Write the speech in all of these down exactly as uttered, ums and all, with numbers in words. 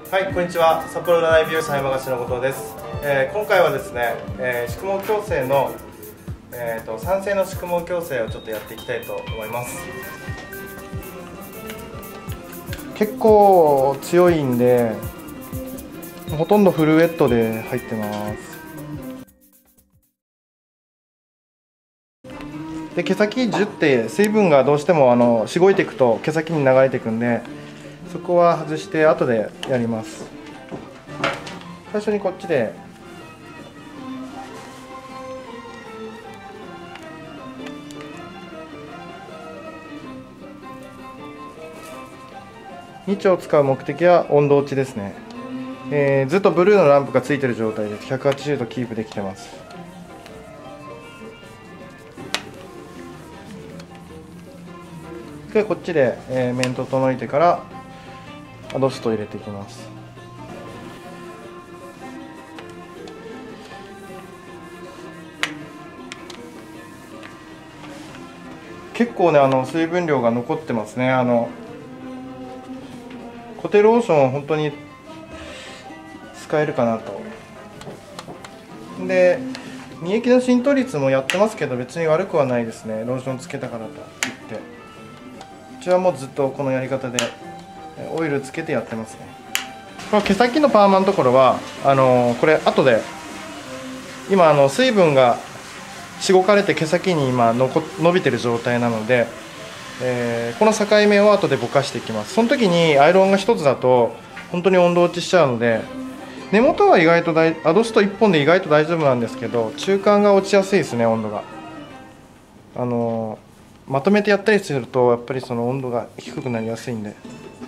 はい、こんにちは。札幌占い美容師山頭の後藤です。えー、今回はですね、えー、宿毛矯正の、えー、と酸性の宿毛矯正をちょっとやっていきたいと思います。結構強いんで、ほとんどフルウェットで入ってます。で、毛先じゅって水分がどうしてもあのしごいていくと毛先に流れていくんで、そこは外して後でやります。最初にこっちでニチを使う目的は温度落ちですね。えー、ずっとブルーのランプがついてる状態です。ひゃくはちじゅうどキープできてます。でこっちで、えー、面整えてからアドストを入れていきます。結構ね、あの水分量が残ってますね。あの固定ローションは本当に使えるかなと。で、乳液の浸透率もやってますけど、別に悪くはないですね。ローションつけたからといって。うちはもうずっとこのやり方でオイルつけてやってますね。この毛先のパーマのところはあのこれ後で今あの水分がしごかれて毛先に今のこ伸びてる状態なので、えー、この境目を後でぼかしていきます。その時にアイロンがひとつだと本当に温度落ちしちゃうので、根元は意外と大アドストいっぽんで意外と大丈夫なんですけど、中間が落ちやすいですね、温度が。あのー、まとめてやったりするとやっぱりその温度が低くなりやすいんで。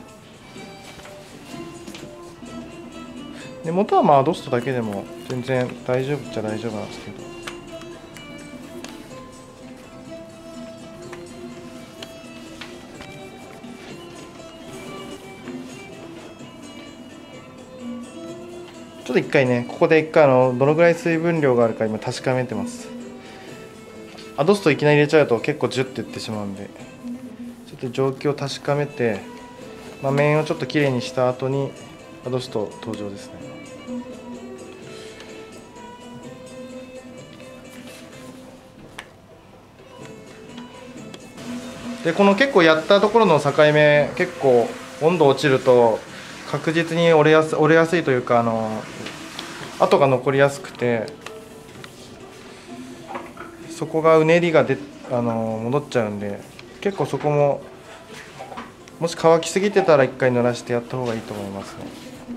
根元はまあアドストだけでも全然大丈夫っちゃ大丈夫なんですけど。ちょっと一回ね、ここで一回あのどのぐらい水分量があるか今確かめてます。アドストいきなり入れちゃうと結構ジュッていってしまうんで、ちょっと状況を確かめて、まあ、面をちょっときれいにした後にアドスト登場ですね。でこの結構やったところの境目、結構温度落ちると確実に折れやす折れやすいというか、あの跡が残りやすくて、そこがうねりがであの戻っちゃうんで、結構そこももし乾きすぎてたら一回濡らしてやった方がいいと思いますね。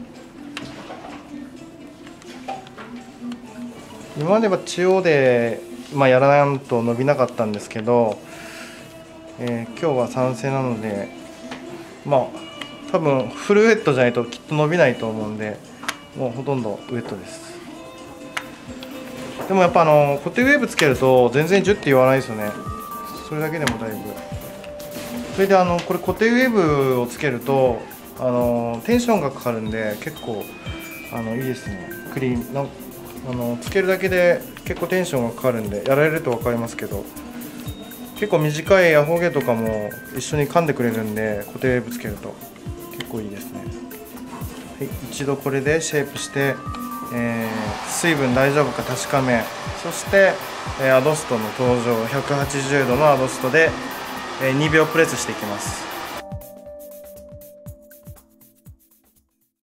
今までは中央で、まあ、やらないと伸びなかったんですけど、えー、今日は酸性なので、まあ多分フルウェットじゃないときっと伸びないと思うんで、もうほとんどウェットです。でもやっぱあの固定ウェーブつけると全然ジュッて言わないですよね。それだけでもだいぶ。それであのこれ固定ウェーブをつけるとあのテンションがかかるんで、結構あのいいですね。クリームのあのつけるだけで結構テンションがかかるんで、やられると分かりますけど、結構短いアホ毛とかも一緒に噛んでくれるんで、固定ウェーブつけると結構いいですね。はい、一度これでシェイプして、えー、水分大丈夫か確かめ、そして、えー、アドストの登場、ひゃくはちじゅうどのアドストで、えー、にびょうプレスしていきます。